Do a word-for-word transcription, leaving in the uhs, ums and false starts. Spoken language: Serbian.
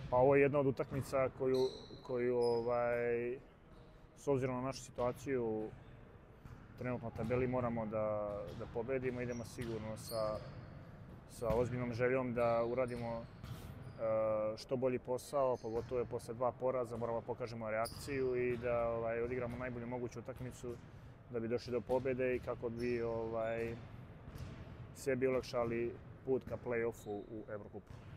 Pa ovo je jedna od utakmica koju, koju ovaj, s obzirom na našu situaciju trenutno na tabeli moramo da, da pobedimo. Idemo sigurno sa, sa ozbiljnom željom da uradimo uh, što bolji posao, pogotovo posle dva poraza moramo pokažemo reakciju i da ovaj, odigramo najbolju moguću utakmicu da bi došli do pobjede i kako bi ovaj, sebi olakšali put ka play-offu u Evrokupu.